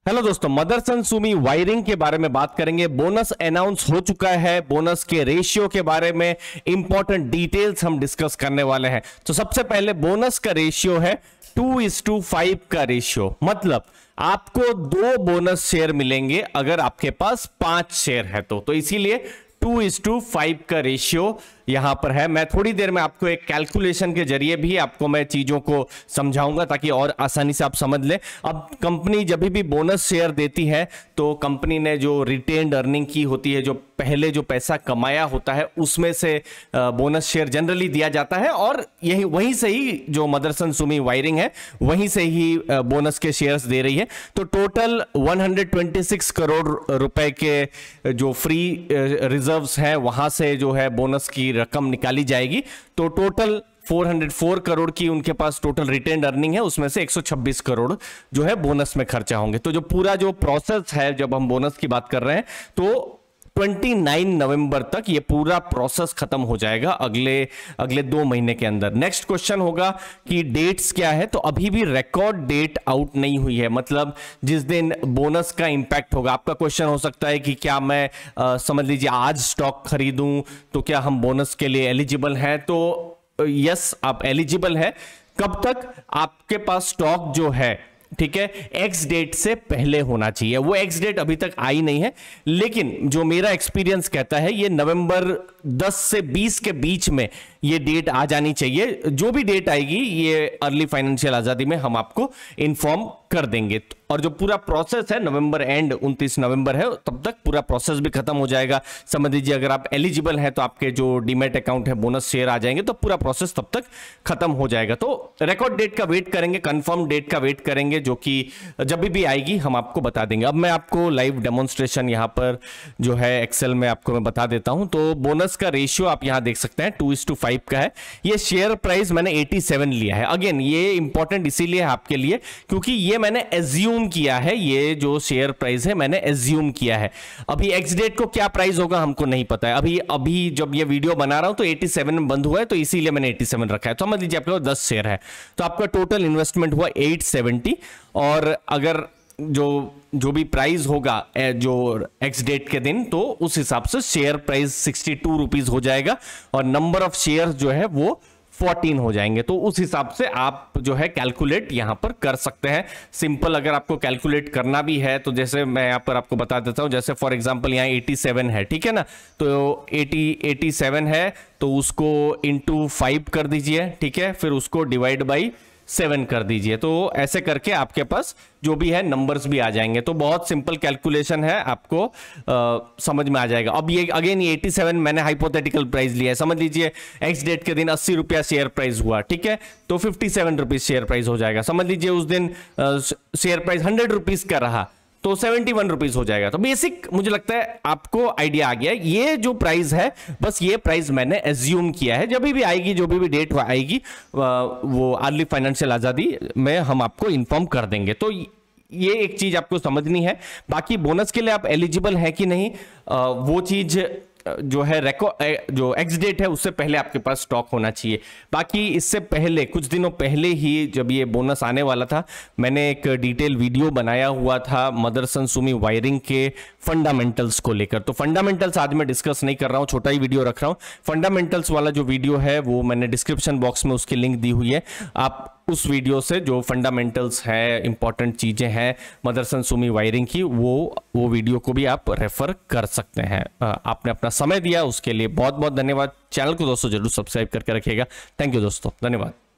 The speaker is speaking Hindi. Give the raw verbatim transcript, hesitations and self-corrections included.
हेलो दोस्तों, मदरसन सुमी वायरिंग के बारे में बात करेंगे। बोनस अनाउंस हो चुका है, बोनस के रेशियो के बारे में इंपॉर्टेंट डिटेल्स हम डिस्कस करने वाले हैं। तो सबसे पहले बोनस का रेशियो है टू इज टू फाइव का रेशियो, मतलब आपको दो बोनस शेयर मिलेंगे अगर आपके पास पांच शेयर है तो तो इसीलिए टू इज टू फाइव का रेशियो यहां पर है। मैं थोड़ी देर में आपको एक कैलकुलेशन के जरिए भी आपको मैं चीजों को समझाऊंगा ताकि और आसानी से आप समझ लें। अब कंपनी जब भी बोनस शेयर देती है तो कंपनी ने जो रिटेन्ड अर्निंग की होती है, जो पहले जो पैसा कमाया होता है उसमें से बोनस शेयर जनरली दिया जाता है और यही वहीं से ही जो मदरसन सुमी वायरिंग है वहीं से ही बोनस के शेयर्स दे रही है। तो टोटल एक सौ छब्बीस करोड़ रुपए के जो फ्री रिजर्व्स हैं वहां से जो है बोनस की रकम निकाली जाएगी। तो टोटल चार सौ चार करोड़ की उनके पास टोटल रिटेन्ड अर्निंग है, उसमें से एक सौ छब्बीस करोड़ जो है बोनस में खर्चा होंगे। तो जो पूरा जो प्रोसेस है, जब हम बोनस की बात कर रहे हैं तो उनतीस नवंबर तक ये पूरा प्रोसेस खत्म हो जाएगा, अगले अगले दो महीने के अंदर। नेक्स्ट क्वेश्चन होगा कि डेट्स क्या है, तो अभी भी रिकॉर्ड डेट आउट नहीं हुई है, मतलब जिस दिन बोनस का इंपैक्ट होगा। आपका क्वेश्चन हो सकता है कि क्या मैं आ, समझ लीजिए आज स्टॉक खरीदूं तो क्या हम बोनस के लिए एलिजिबल हैं? तो यस, आप एलिजिबल है। कब तक? आपके पास स्टॉक जो है, ठीक है, एक्स डेट से पहले होना चाहिए। वो एक्स डेट अभी तक आई नहीं है, लेकिन जो मेरा एक्सपीरियंस कहता है ये नवंबर दस से बीस के बीच में ये डेट आ जानी चाहिए। जो भी डेट आएगी ये अर्ली फाइनेंशियल आजादी में हम आपको इन्फॉर्म कर देंगे। और जो पूरा प्रोसेस है नवंबर एंड उनतीस नवंबर है, तब तक पूरा प्रोसेस भी खत्म हो जाएगा। समझ लीजिए अगर आप एलिजिबल हैं तो आपके जो डीमैट अकाउंट है बोनस शेयर आ जाएंगे, तो पूरा प्रोसेस तब तक खत्म हो जाएगा। तो रिकॉर्ड डेट का वेट करेंगे, कंफर्म डेट का वेट करेंगे, जो कि जब भी आएगी हम आपको बता देंगे। अब मैं आपको लाइव डेमोन्स्ट्रेशन यहाँ पर जो है एक्सेल में आपको मैं बता देता हूँ। तो बोनस का रेशियो आप यहाँ देख सकते हैं टू इज टू फाइव का है। ये शेयर प्राइस मैंने सत्तासी लिया है। अगेन ये इंपॉर्टेंट इसीलिए है आपके लिए क्योंकि ये मैंने एज्यूम किया है, ये जो शेयर प्राइस है मैंने एज्यूम किया है। अभी एक्स डेट को क्या प्राइस होगा हमको नहीं पता है। अभी अभी जब ये वीडियो बना रहा हूं तो सत्तासी में बंद हुआ है, तो इसीलिए मैंने सत्तासी रखा है। तो समझ लीजिए आपके पास दस शेयर है तो आपका टोटल इन्वेस्टमेंट हुआ आठ सौ सत्तर, और अगर जो जो भी प्राइस होगा जो एक्स डेट के दिन, तो उस हिसाब से share price sixty two rupees हो जाएगा और नंबर ऑफ शेयर जो है वो चौदह हो जाएंगे। तो उस हिसाब से आप जो है कैलकुलेट यहां पर कर सकते हैं। सिंपल अगर आपको कैलकुलेट करना भी है तो जैसे मैं यहां पर आपको बता देता हूं, जैसे फॉर एग्जांपल यहां सत्तासी है, ठीक है ना, तो अस्सी सत्तासी है तो उसको इंटू फाइव कर दीजिए, ठीक है, फिर उसको डिवाइड बाई सेवन कर दीजिए। तो ऐसे करके आपके पास जो भी है नंबर्स भी आ जाएंगे। तो बहुत सिंपल कैलकुलेशन है, आपको आ, समझ में आ जाएगा। अब ये अगेन ये सत्तासी मैंने हाइपोथेटिकल प्राइस लिया है। समझ लीजिए एक्स डेट के दिन अस्सी रुपया शेयर प्राइस हुआ, ठीक है, तो fifty seven rupees share price हो जाएगा। समझ लीजिए उस दिन शेयर प्राइस हंड्रेड रुपीज का रहा तो सेवेंटी वन रुपीज हो जाएगा। तो बेसिक मुझे लगता है आपको आइडिया आ गया। ये जो प्राइस है बस ये प्राइस मैंने एज्यूम किया है, जब भी आएगी जो भी डेट आएगी वो अर्ली फाइनेंशियल आजादी में हम आपको इन्फॉर्म कर देंगे। तो ये एक चीज आपको समझनी है। बाकी बोनस के लिए आप एलिजिबल है कि नहीं, वो चीज जो है रेकॉर्ड जो एक्स डेट है उससे पहले आपके पास स्टॉक होना चाहिए। बाकी इससे पहले कुछ दिनों पहले ही जब ये बोनस आने वाला था, मैंने एक डिटेल वीडियो बनाया हुआ था मदरसन सुमी वायरिंग के फंडामेंटल्स को लेकर। तो फंडामेंटल्स आज मैं डिस्कस नहीं कर रहा हूं, छोटा ही वीडियो रख रहा हूं। फंडामेंटल्स वाला जो वीडियो है वो मैंने डिस्क्रिप्शन बॉक्स में उसकी लिंक दी हुई है। आप उस वीडियो से जो फंडामेंटल्स है, इंपॉर्टेंट चीजें हैं मदरसन सुमी वायरिंग की, वो वो वीडियो को भी आप रेफर कर सकते हैं। आपने अपना समय दिया उसके लिए बहुत बहुत धन्यवाद। चैनल को दोस्तों जरूर सब्सक्राइब करके रखिएगा। थैंक यू दोस्तों, धन्यवाद।